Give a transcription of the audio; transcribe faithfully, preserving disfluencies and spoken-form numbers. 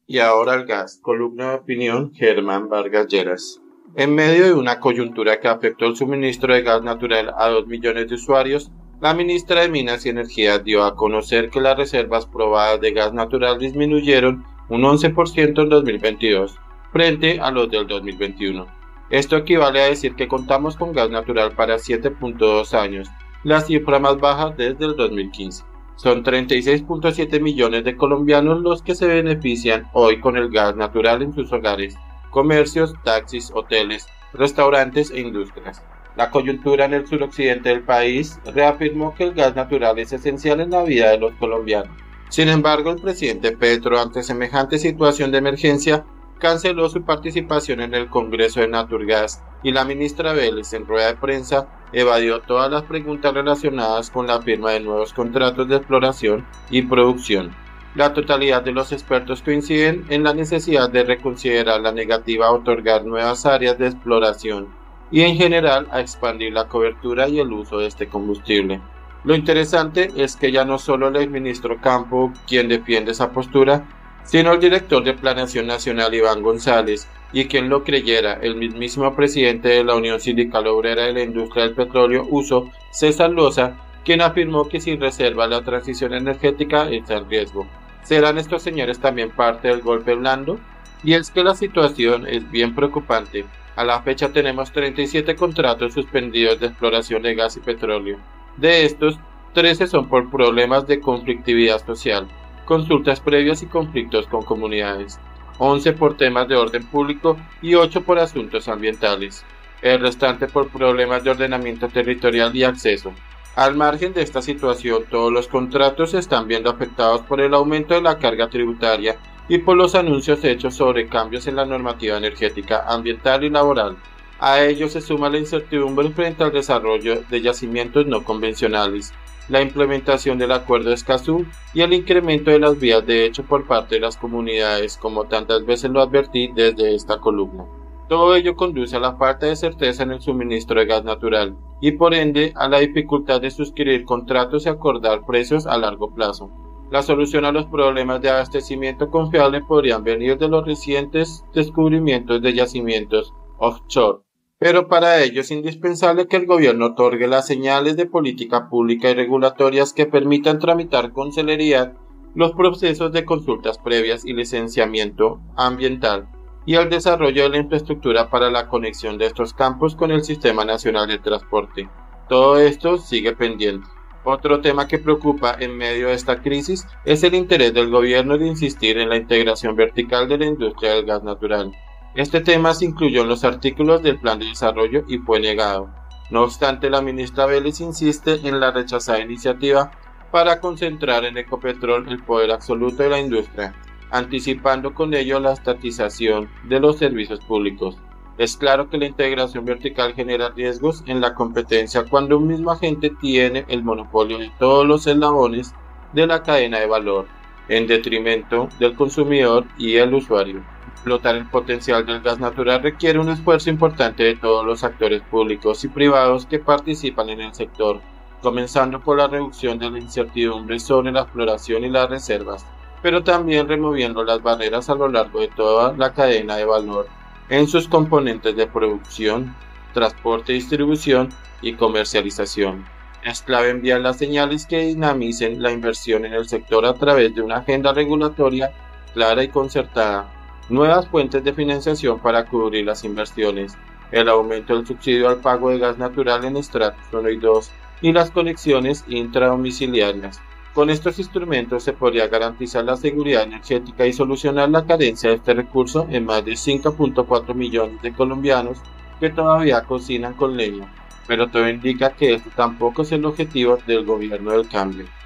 Y ahora el gas, columna de opinión Germán Vargas Lleras. En medio de una coyuntura que afectó el suministro de gas natural a dos millones de usuarios, la ministra de Minas y Energía dio a conocer que las reservas probadas de gas natural disminuyeron un once por ciento en dos mil veintidós, frente a los del dos mil veintiuno. Esto equivale a decir que contamos con gas natural para siete punto dos años, la cifra más baja desde el dos mil quince. Son treinta y seis punto siete millones de colombianos los que se benefician hoy con el gas natural en sus hogares, comercios, taxis, hoteles, restaurantes e industrias. La coyuntura en el suroccidente del país reafirmó que el gas natural es esencial en la vida de los colombianos. Sin embargo, el presidente Petro, ante semejante situación de emergencia, canceló su participación en el Congreso de Naturgas y la ministra Vélez, en rueda de prensa, evadió todas las preguntas relacionadas con la firma de nuevos contratos de exploración y producción. La totalidad de los expertos coinciden en la necesidad de reconsiderar la negativa a otorgar nuevas áreas de exploración y en general a expandir la cobertura y el uso de este combustible. Lo interesante es que ya no solo el exministro Campo quien defiende esa postura, sino el director de Planeación Nacional Iván González, y quien lo creyera, el mismísimo presidente de la Unión Sindical Obrera de la Industria del Petróleo, Uso, César Loza, quien afirmó que sin reserva la transición energética está en riesgo. ¿Serán estos señores también parte del golpe blando? Y es que la situación es bien preocupante. A la fecha tenemos treinta y siete contratos suspendidos de exploración de gas y petróleo. De estos, trece son por problemas de conflictividad social, consultas previas y conflictos con comunidades, once por temas de orden público y ocho por asuntos ambientales, el restante por problemas de ordenamiento territorial y acceso. Al margen de esta situación, todos los contratos se están viendo afectados por el aumento de la carga tributaria y por los anuncios hechos sobre cambios en la normativa energética, ambiental y laboral. A ello se suma la incertidumbre frente al desarrollo de yacimientos no convencionales, la implementación del Acuerdo de Escazú y el incremento de las vías de hecho por parte de las comunidades, como tantas veces lo advertí desde esta columna. Todo ello conduce a la falta de certeza en el suministro de gas natural y por ende a la dificultad de suscribir contratos y acordar precios a largo plazo. La solución a los problemas de abastecimiento confiable podrían venir de los recientes descubrimientos de yacimientos offshore. Pero para ello es indispensable que el gobierno otorgue las señales de política pública y regulatorias que permitan tramitar con celeridad los procesos de consultas previas y licenciamiento ambiental y el desarrollo de la infraestructura para la conexión de estos campos con el Sistema Nacional de Transporte. Todo esto sigue pendiente. Otro tema que preocupa en medio de esta crisis es el interés del gobierno de insistir en la integración vertical de la industria del gas natural. Este tema se incluyó en los artículos del plan de desarrollo y fue negado. No obstante, la ministra Vélez insiste en la rechazada iniciativa para concentrar en Ecopetrol el poder absoluto de la industria, anticipando con ello la estatización de los servicios públicos. Es claro que la integración vertical genera riesgos en la competencia cuando un mismo agente tiene el monopolio de todos los eslabones de la cadena de valor, en detrimento del consumidor y el usuario. Explotar el potencial del gas natural requiere un esfuerzo importante de todos los actores públicos y privados que participan en el sector, comenzando por la reducción de la incertidumbre sobre la exploración y las reservas, pero también removiendo las barreras a lo largo de toda la cadena de valor, en sus componentes de producción, transporte, distribución y comercialización. Es clave enviar las señales que dinamicen la inversión en el sector a través de una agenda regulatoria clara y concertada, nuevas fuentes de financiación para cubrir las inversiones, el aumento del subsidio al pago de gas natural en estratos uno y dos y las conexiones intradomiciliarias. Con estos instrumentos se podría garantizar la seguridad energética y solucionar la carencia de este recurso en más de cinco punto cuatro millones de colombianos que todavía cocinan con leña, pero todo indica que esto tampoco es el objetivo del gobierno del cambio.